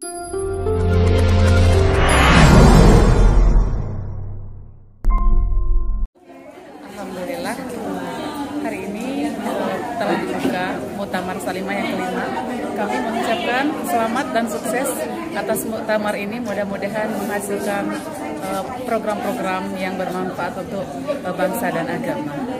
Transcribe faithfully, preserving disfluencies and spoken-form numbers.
Alhamdulillah, hari ini telah dibuka Muktamar Salimah yang kelima. Kami mengucapkan selamat dan sukses atas muktamar ini. Mudah-mudahan menghasilkan program-program yang bermanfaat untuk bangsa dan agama.